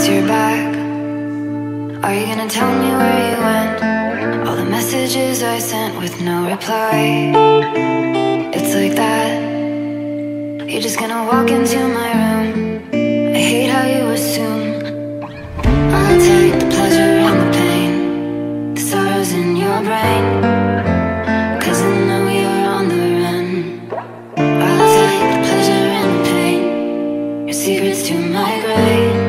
guess you're back. Are you gonna tell me where you went? All the messages I sent with no reply. It's like that. You're just gonna walk into my room. I hate how you assume I'll take the pleasure and the pain, the sorrows in your brain, 'cause I know you're on the run. I'll take the pleasure and the pain, your secrets to my grave.